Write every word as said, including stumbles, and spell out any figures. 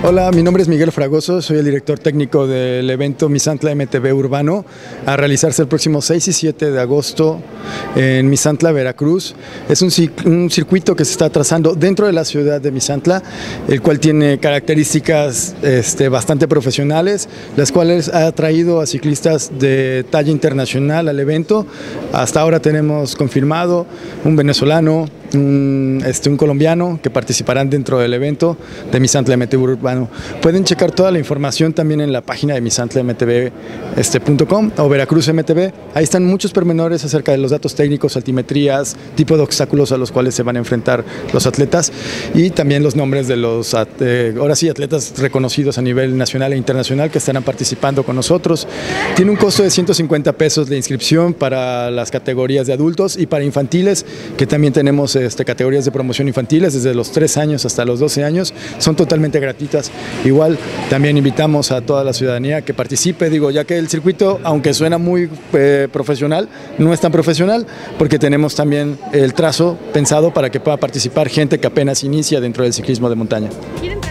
Hola, mi nombre es Miguel Fragoso, soy el director técnico del evento Misantla M T B Urbano, a realizarse el próximo seis y siete de agosto en Misantla, Veracruz. Es un, un circuito que se está trazando dentro de la ciudad de Misantla, el cual tiene características este, bastante profesionales, las cuales ha atraído a ciclistas de talla internacional al evento. Hasta ahora tenemos confirmado un venezolano, Un, este, un colombiano que participarán dentro del evento de Misantla M T B Urbano. Pueden checar toda la información también en la página de misantla m t b punto com o Veracruz M T B. Ahí están muchos pormenores acerca de los datos técnicos, altimetrías, tipo de obstáculos a los cuales se van a enfrentar los atletas y también los nombres de los, eh, ahora sí, atletas reconocidos a nivel nacional e internacional que estarán participando con nosotros. Tiene un costo de ciento cincuenta pesos de inscripción para las categorías de adultos y para infantiles, que también tenemos Este, categorías de promoción infantiles desde los tres años hasta los doce años, son totalmente gratuitas. Igual también invitamos a toda la ciudadanía que participe, digo, ya que el circuito, aunque suena muy eh, profesional, no es tan profesional, porque tenemos también el trazo pensado para que pueda participar gente que apenas inicia dentro del ciclismo de montaña.